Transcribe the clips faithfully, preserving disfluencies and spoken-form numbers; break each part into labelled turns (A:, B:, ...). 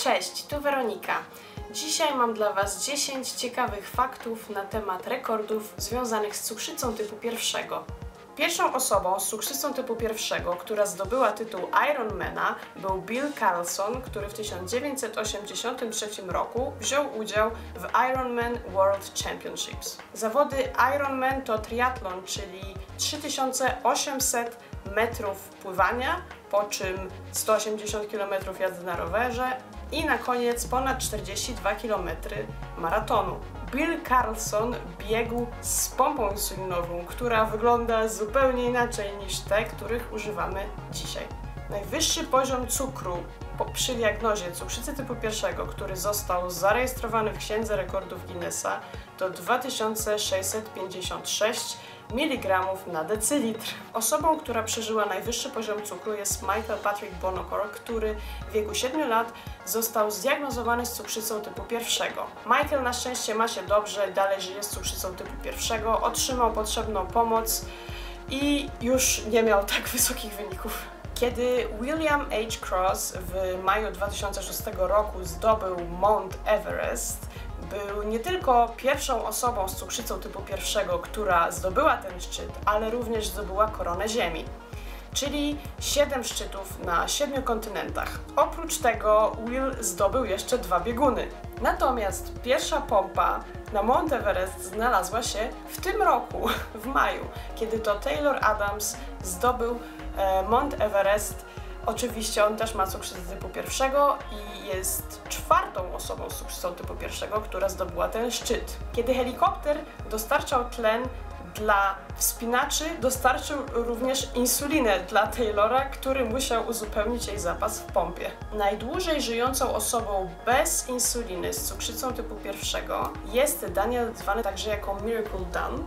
A: Cześć, tu Weronika. Dzisiaj mam dla Was dziesięć ciekawych faktów na temat rekordów związanych z cukrzycą typu pierwszego. Pierwszą osobą z cukrzycą typu pierwszego, która zdobyła tytuł Ironmana, był Bill Carlson, który w tysiąc dziewięćset osiemdziesiątym trzecim roku wziął udział w Ironman World Championships. Zawody Ironman to triatlon, czyli trzy tysiące osiemset metrów pływania, po czym sto osiemdziesiąt kilometrów jazdy na rowerze i na koniec ponad czterdzieści dwa kilometry maratonu. Bill Carlson biegł z pompą insulinową, która wygląda zupełnie inaczej niż te, których używamy dzisiaj. Najwyższy poziom cukru przy diagnozie cukrzycy typu pierwszego, który został zarejestrowany w Księdze Rekordów Guinnessa, to dwa tysiące sześćset pięćdziesiąt sześć miligramów na decylitr. Osobą, która przeżyła najwyższy poziom cukru, jest Michael Patrick Bonacor, który w wieku siedmiu lat został zdiagnozowany z cukrzycą typu pierwszego. Michael na szczęście ma się dobrze, dalej żyje z cukrzycą typu pierwszego, otrzymał potrzebną pomoc i już nie miał tak wysokich wyników. Kiedy William H. Cross w maju dwa tysiące szóstego roku zdobył Mount Everest, był nie tylko pierwszą osobą z cukrzycą typu pierwszego, która zdobyła ten szczyt, ale również zdobyła koronę Ziemi, czyli siedem szczytów na siedmiu kontynentach. Oprócz tego Will zdobył jeszcze dwa bieguny. Natomiast pierwsza pompa na Mount Everest znalazła się w tym roku, w maju, kiedy to Taylor Adams zdobył e, Mount Everest. Oczywiście on też ma cukrzycę typu pierwszego i jest czwartą osobą z cukrzycą typu pierwszego, która zdobyła ten szczyt. Kiedy helikopter dostarczał tlen dla wspinaczy, dostarczył również insulinę dla Taylora, który musiał uzupełnić jej zapas w pompie. Najdłużej żyjącą osobą bez insuliny z cukrzycą typu pierwszego jest Daniel, zwany także jako Miracle Dan,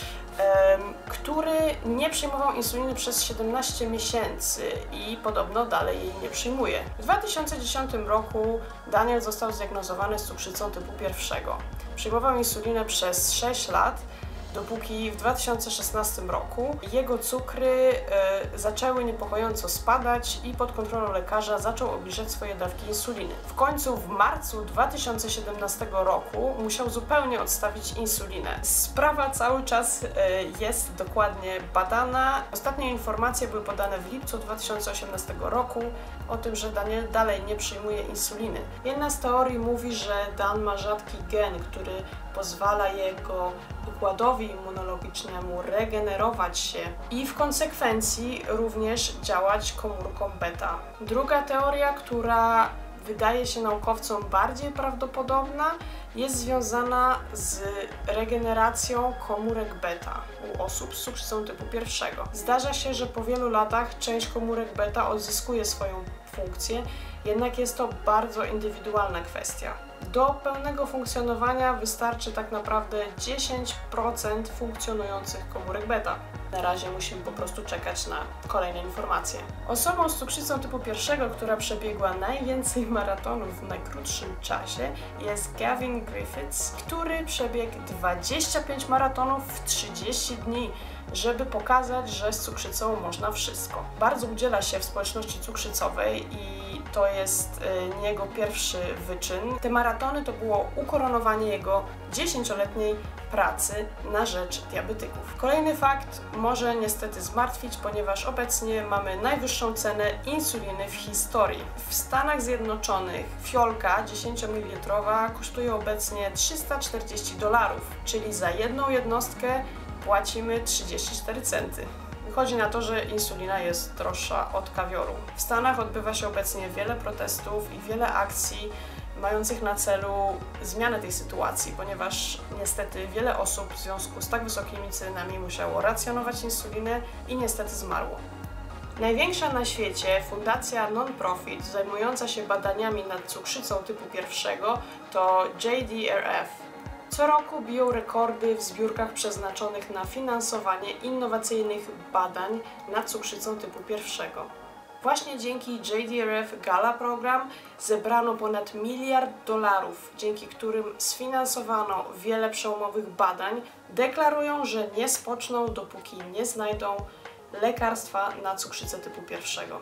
A: który nie przyjmował insuliny przez siedemnaście miesięcy i podobno dalej jej nie przyjmuje. W dwa tysiące dziesiątym roku Daniel został zdiagnozowany z cukrzycą typu pierwszego. Przyjmował insulinę przez sześć lat, dopóki w dwa tysiące szesnastym roku jego cukry e, zaczęły niepokojąco spadać i pod kontrolą lekarza zaczął obniżać swoje dawki insuliny. W końcu w marcu dwa tysiące siedemnastego roku musiał zupełnie odstawić insulinę. Sprawa cały czas e, jest dokładnie badana. Ostatnie informacje były podane w lipcu dwa tysiące osiemnastego roku o tym, że Daniel dalej nie przyjmuje insuliny. Jedna z teorii mówi, że Dan ma rzadki gen, który pozwala jego układowi immunologicznemu regenerować się i w konsekwencji również działać komórką beta. Druga teoria, która wydaje się naukowcom bardziej prawdopodobna, jest związana z regeneracją komórek beta u osób z cukrzycą typu pierwszego. Zdarza się, że po wielu latach część komórek beta odzyskuje swoją funkcję, jednak jest to bardzo indywidualna kwestia. Do pełnego funkcjonowania wystarczy tak naprawdę dziesięć procent funkcjonujących komórek beta. Na razie musimy po prostu czekać na kolejne informacje. Osobą z cukrzycą typu pierwszego, która przebiegła najwięcej maratonów w najkrótszym czasie, jest Gavin Griffiths, który przebiegł dwadzieścia pięć maratonów w trzydzieści dni, żeby pokazać, że z cukrzycą można wszystko. Bardzo udziela się w społeczności cukrzycowej i to jest y, jego pierwszy wyczyn. Te maratony to było ukoronowanie jego dziesięcioletniej pracy na rzecz diabetyków. Kolejny fakt może niestety zmartwić, ponieważ obecnie mamy najwyższą cenę insuliny w historii. W Stanach Zjednoczonych fiolka dziesięciomililitrowa kosztuje obecnie trzysta czterdzieści dolarów, czyli za jedną jednostkę płacimy trzydzieści cztery centy. Wychodzi na to, że insulina jest droższa od kawioru. W Stanach odbywa się obecnie wiele protestów i wiele akcji mających na celu zmianę tej sytuacji, ponieważ niestety wiele osób w związku z tak wysokimi cenami musiało racjonować insulinę i niestety zmarło. Największa na świecie fundacja non-profit zajmująca się badaniami nad cukrzycą typu pierwszego to J D R F. Co roku biją rekordy w zbiórkach przeznaczonych na finansowanie innowacyjnych badań nad cukrzycą typu pierwszego. Właśnie dzięki J D R F Gala Program zebrano ponad miliard dolarów, dzięki którym sfinansowano wiele przełomowych badań. Deklarują, że nie spoczną, dopóki nie znajdą lekarstwa na cukrzycę typu pierwszego.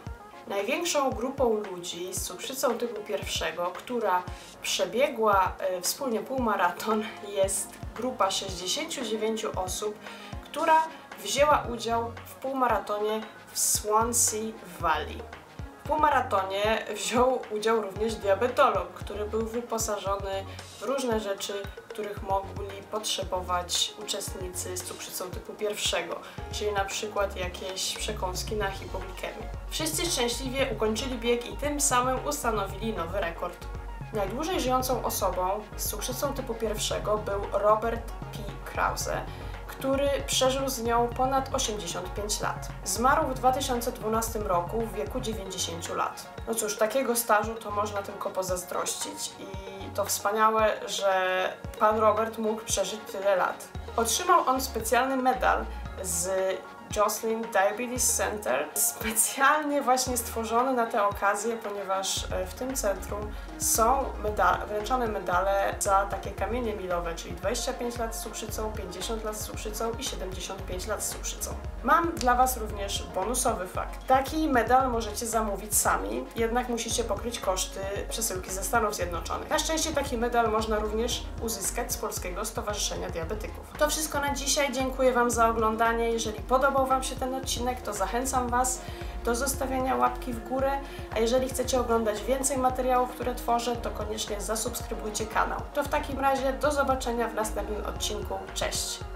A: Największą grupą ludzi z cukrzycą typu pierwszego, która przebiegła y, wspólnie półmaraton, jest grupa sześćdziesięciu dziewięciu osób, która wzięła udział w półmaratonie w Swansea Valley. W półmaratonie wziął udział również diabetolog, który był wyposażony w różne rzeczy, których mogli potrzebować uczestnicy z cukrzycą typu pierwszego, czyli na przykład jakieś przekąski na hipoglikemię. Wszyscy szczęśliwie ukończyli bieg i tym samym ustanowili nowy rekord. Najdłużej żyjącą osobą z cukrzycą typu pierwszego był Robert P. Krause, który przeżył z nią ponad osiemdziesiąt pięć lat. Zmarł w dwa tysiące dwunastym roku w wieku dziewięćdziesięciu lat. No cóż, takiego stażu to można tylko pozazdrościć i to wspaniałe, że pan Robert mógł przeżyć tyle lat. Otrzymał on specjalny medal z Joslin Diabetes Center, specjalnie właśnie stworzony na tę okazję, ponieważ w tym centrum są medale, wręczone medale za takie kamienie milowe, czyli dwadzieścia pięć lat z cukrzycą, pięćdziesiąt lat z cukrzycą i siedemdziesiąt pięć lat z cukrzycą. Mam dla Was również bonusowy fakt. Taki medal możecie zamówić sami, jednak musicie pokryć koszty przesyłki ze Stanów Zjednoczonych. Na szczęście taki medal można również uzyskać z Polskiego Stowarzyszenia Diabetyków. To wszystko na dzisiaj. Dziękuję Wam za oglądanie. Jeżeli podobał Wam się ten odcinek, to zachęcam Was do zostawiania łapki w górę, a jeżeli chcecie oglądać więcej materiałów, które tworzę, to koniecznie zasubskrybujcie kanał. To w takim razie do zobaczenia w następnym odcinku. Cześć!